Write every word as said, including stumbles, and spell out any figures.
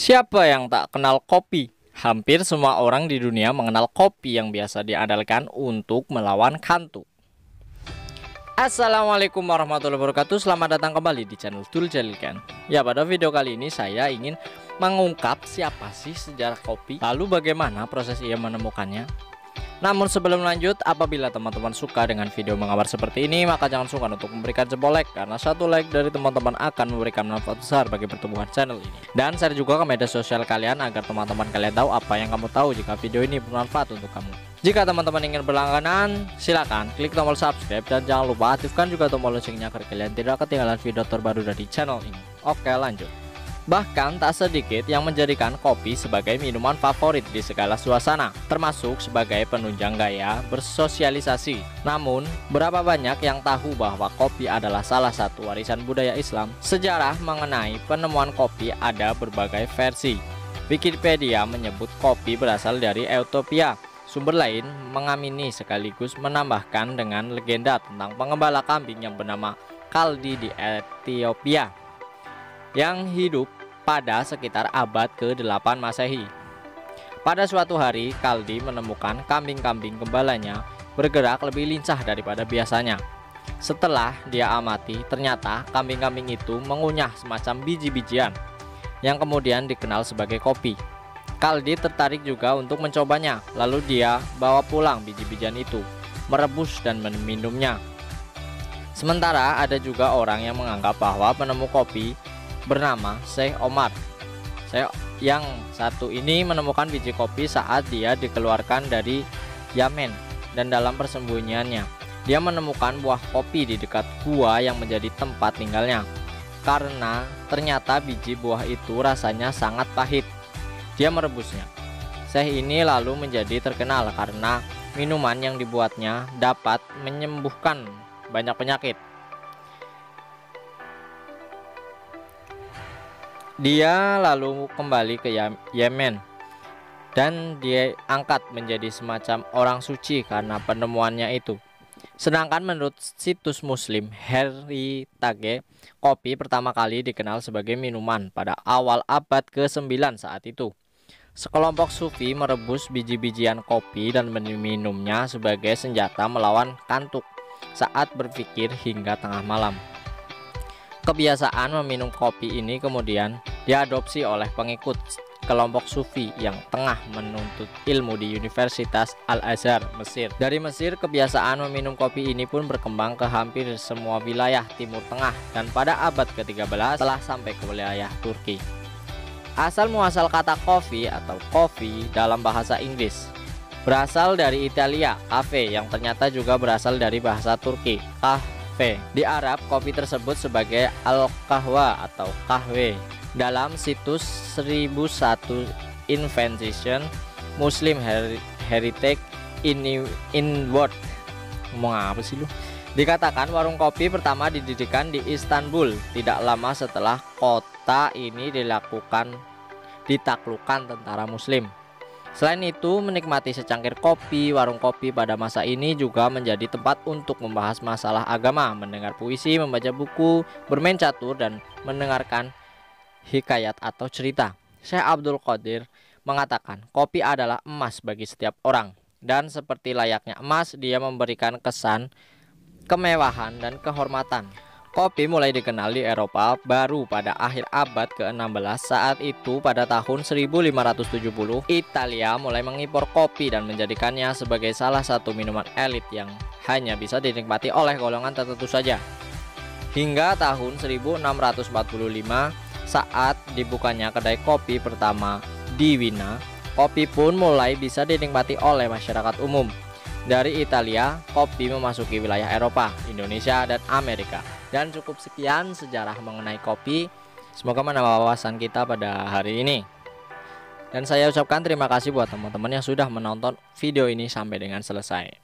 Siapa yang tak kenal kopi? Hampir semua orang di dunia mengenal kopi yang biasa diandalkan untuk melawan kantuk. Assalamualaikum warahmatullahi wabarakatuh. Selamat datang kembali di channel Dul Jalilkan. Ya, pada video kali ini saya ingin mengungkap siapa sih sejarah kopi, lalu bagaimana proses ia menemukannya. Namun sebelum lanjut, apabila teman-teman suka dengan video mengabar seperti ini, maka jangan sungkan untuk memberikan jempol like, karena satu like dari teman-teman akan memberikan manfaat besar bagi pertumbuhan channel ini. Dan share juga ke media sosial kalian agar teman-teman kalian tahu apa yang kamu tahu jika video ini bermanfaat untuk kamu. Jika teman-teman ingin berlangganan, silakan klik tombol subscribe dan jangan lupa aktifkan juga tombol loncengnya agar kalian tidak ketinggalan video terbaru dari channel ini. Oke, lanjut. Bahkan tak sedikit yang menjadikan kopi sebagai minuman favorit di segala suasana, termasuk sebagai penunjang gaya bersosialisasi. Namun, berapa banyak yang tahu bahwa kopi adalah salah satu warisan budaya Islam? Sejarah mengenai penemuan kopi ada berbagai versi. Wikipedia menyebut kopi berasal dari Ethiopia. Sumber lain mengamini sekaligus menambahkan dengan legenda tentang pengembala kambing yang bernama Kaldi di Ethiopia, yang hidup pada sekitar abad ke delapan Masehi. Pada suatu hari, Kaldi menemukan kambing-kambing gembalanya bergerak lebih lincah daripada biasanya. Setelah dia amati, ternyata kambing-kambing itu mengunyah semacam biji-bijian yang kemudian dikenal sebagai kopi. Kaldi tertarik juga untuk mencobanya, lalu dia bawa pulang biji-bijian itu, merebus dan meminumnya. Sementara ada juga orang yang menganggap bahwa penemu kopi bernama Syekh Omar. Syekh yang satu ini menemukan biji kopi saat dia dikeluarkan dari Yamen, dan dalam persembunyiannya dia menemukan buah kopi di dekat gua yang menjadi tempat tinggalnya. Karena ternyata biji buah itu rasanya sangat pahit, dia merebusnya. Syekh ini lalu menjadi terkenal karena minuman yang dibuatnya dapat menyembuhkan banyak penyakit. Dia lalu kembali ke Yemen dan dia angkat menjadi semacam orang suci karena penemuannya itu. Sedangkan menurut situs Muslim Heritage, kopi pertama kali dikenal sebagai minuman pada awal abad ke sembilan saat itu. Sekelompok sufi merebus biji-bijian kopi dan meminumnya sebagai senjata melawan kantuk saat berpikir hingga tengah malam. Kebiasaan meminum kopi ini kemudian diadopsi oleh pengikut kelompok sufi yang tengah menuntut ilmu di Universitas Al-Azhar, Mesir. Dari Mesir, kebiasaan meminum kopi ini pun berkembang ke hampir semua wilayah Timur Tengah, dan pada abad ke tiga belas telah sampai ke wilayah Turki. Asal muasal kata kopi atau coffee dalam bahasa Inggris berasal dari Italia, cafe, yang ternyata juga berasal dari bahasa Turki, kahve. Di Arab, kopi tersebut sebagai al-kahwa atau kahwe. Dalam situs seribu satu Invention Muslim Heritage in Inward, ngomong apa sih lu? Dikatakan warung kopi pertama didirikan di Istanbul tidak lama setelah kota ini dilakukan ditaklukkan tentara Muslim. Selain itu, menikmati secangkir kopi, warung kopi pada masa ini juga menjadi tempat untuk membahas masalah agama, mendengar puisi, membaca buku, bermain catur, dan mendengarkan hikayat atau cerita. Syekh Abdul Qadir mengatakan, kopi adalah emas bagi setiap orang, dan seperti layaknya emas, dia memberikan kesan kemewahan dan kehormatan. Kopi mulai dikenal di Eropa baru pada akhir abad ke enam belas. Saat itu pada tahun seribu lima ratus tujuh puluh, Italia mulai mengimpor kopi dan menjadikannya sebagai salah satu minuman elit yang hanya bisa dinikmati oleh golongan tertentu saja. Hingga tahun seribu enam ratus empat puluh lima, saat dibukanya kedai kopi pertama di Wina, kopi pun mulai bisa dinikmati oleh masyarakat umum. Dari Italia, kopi memasuki wilayah Eropa, Indonesia, dan Amerika. Dan cukup sekian sejarah mengenai kopi. Semoga menambah wawasan kita pada hari ini. Dan saya ucapkan terima kasih buat teman-teman yang sudah menonton video ini sampai dengan selesai.